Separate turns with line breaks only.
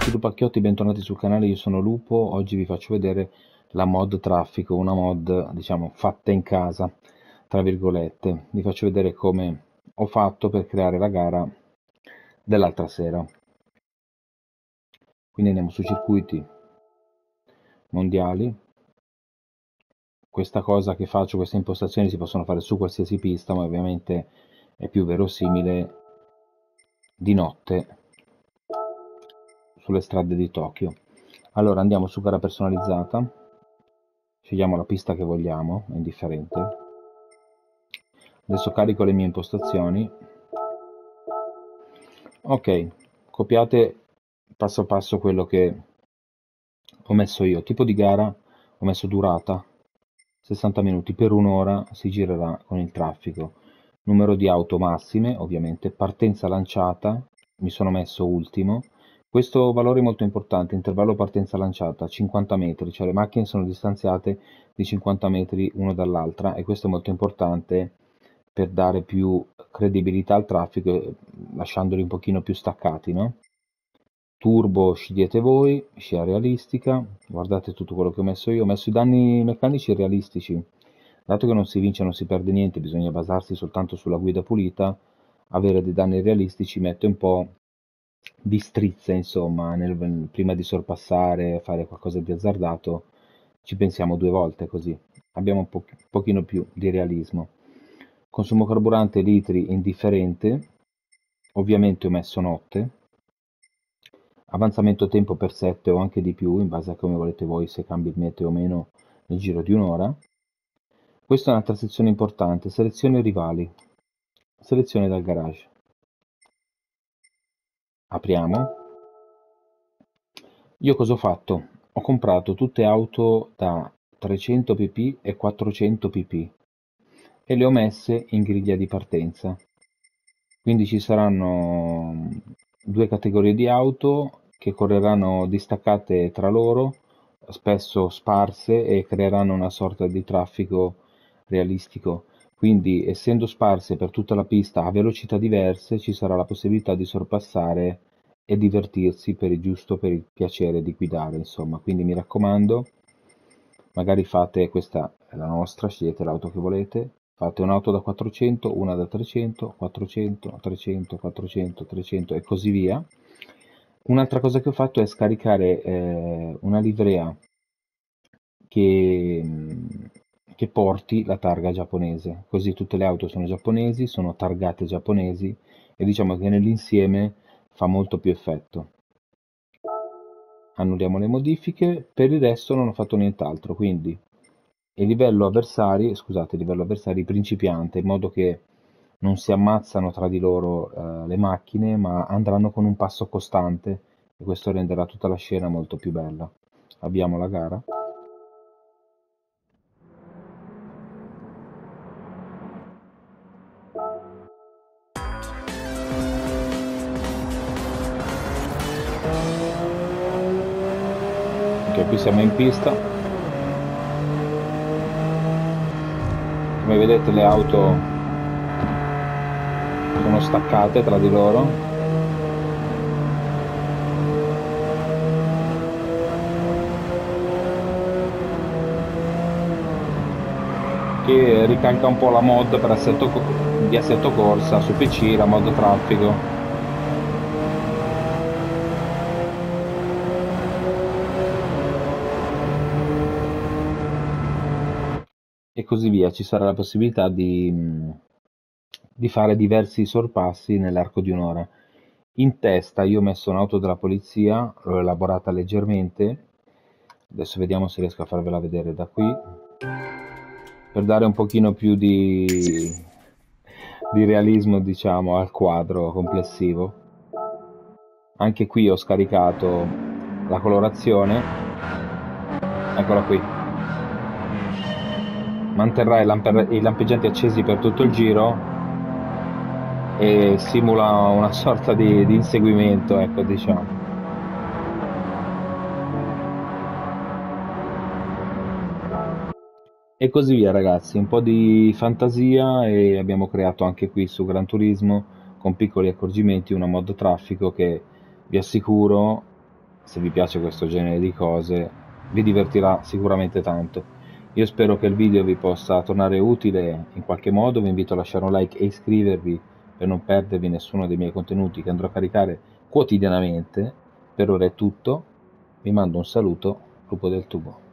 amici Lupacchiotti, bentornati sul canale, io sono Lupo. Oggi vi faccio vedere la mod traffico, una mod diciamo fatta in casa, tra virgolette. Vi faccio vedere come ho fatto per creare la gara dell'altra sera. Quindi andiamo su circuiti mondiali. Questa cosa che faccio, queste impostazioni si possono fare su qualsiasi pista, ma ovviamente è più verosimile di notte sulle strade di Tokyo. Allora andiamo su gara personalizzata, scegliamo la pista che vogliamo, è indifferente. Adesso carico le mie impostazioni. Ok, copiate passo passo quello che ho messo io. Tipo di gara ho messo durata 60 minuti, per un'ora si girerà con il traffico. Numero di auto massime, ovviamente, partenza lanciata, mi sono messo ultimo. Questo valore è molto importante, intervallo partenza lanciata 50 metri, cioè le macchine sono distanziate di 50 metri una dall'altra e questo è molto importante per dare più credibilità al traffico, lasciandoli un pochino più staccati, no? Turbo scegliete voi, scia realistica, guardate tutto quello che ho messo i danni meccanici realistici, dato che non si vince e non si perde niente, bisogna basarsi soltanto sulla guida pulita, avere dei danni realistici mette un po' di strizza, insomma, prima di sorpassare, fare qualcosa di azzardato, ci pensiamo due volte così, abbiamo un pochino più di realismo. Consumo carburante litri indifferente, ovviamente ho messo notte, avanzamento tempo per 7 o anche di più, in base a come volete voi, se cambi il meteo o meno nel giro di un'ora. Questa è un'altra sezione importante, selezione rivali, selezione dal garage. Apriamo. Io cosa ho fatto? Ho comprato tutte auto da 300 pp e 400 pp e le ho messe in griglia di partenza. Quindi ci saranno due categorie di auto che correranno distaccate tra loro, spesso sparse, e creeranno una sorta di traffico realistico. Quindi, essendo sparse per tutta la pista a velocità diverse, ci sarà la possibilità di sorpassare e divertirsi giusto per il piacere di guidare, insomma. Quindi mi raccomando, magari fate, questa è la nostra, scegliete l'auto che volete, fate un'auto da 400, una da 300, 400, 300, 400, 300 e così via. Un'altra cosa che ho fatto è scaricare una livrea che, che porti la targa giapponese, così tutte le auto sono giapponesi, sono targate giapponesi e diciamo che nell'insieme fa molto più effetto. Annulliamo le modifiche, per il resto non ho fatto nient'altro, quindi il livello avversari, scusate, il livello avversari principiante, in modo che non si ammazzano tra di loro le macchine, ma andranno con un passo costante e questo renderà tutta la scena molto più bella. Avviamo la gara. Ok, qui siamo in pista. Come vedete le auto sono staccate tra di loro. Che ricalca un po' la mod di assetto corsa su PC, la mod traffico. E così via, ci sarà la possibilità di fare diversi sorpassi nell'arco di un'ora. In testa io ho messo un'auto della polizia, l'ho elaborata leggermente, adesso vediamo se riesco a farvela vedere da qui, per dare un pochino più di realismo, diciamo, al quadro complessivo. Anche qui ho scaricato la colorazione, eccola qui. Manterrà i lampeggianti accesi per tutto il giro e simula una sorta di inseguimento, ecco, diciamo. E così via, ragazzi, un po' di fantasia e abbiamo creato anche qui su Gran Turismo, con piccoli accorgimenti, una mod traffico che vi assicuro se vi piace questo genere di cose, vi divertirà sicuramente tanto. Io spero che il video vi possa tornare utile in qualche modo, vi invito a lasciare un like e iscrivervi per non perdervi nessuno dei miei contenuti che andrò a caricare quotidianamente. Per ora è tutto, vi mando un saluto, Lupo del Tubo.